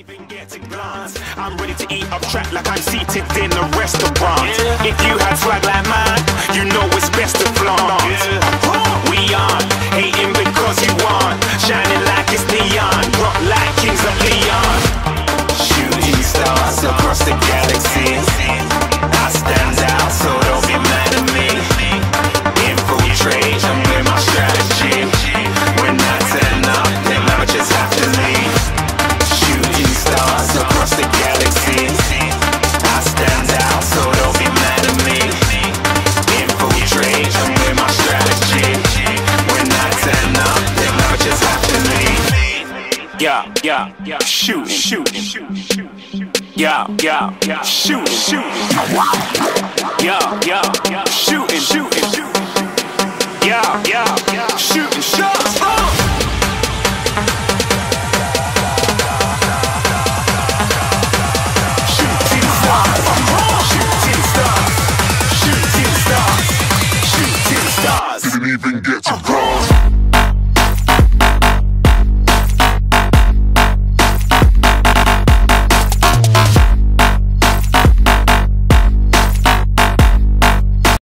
Even get a glance. I'm ready to eat up track like I'm seated in a restaurant. If you had swag like mine, you know it's best to flaunt. We aren't hating because you aren't shining like it's neon, rock like kings of Leon. Shooting stars across the galaxy. I stand out, so don't be mad at me. Infiltrate, I'm with my strategy. When I turn up, then I just have to leave. Shooting stars across the galaxy. I stand out, so don't be mad at me. Infiltrate, I'm with my strategy. When I turn up, then I just have to leave. Yeah, shooting. Yeah, shooting. Yeah, shooting. Yeah, shooting shots. Shooting stars. Didn't even get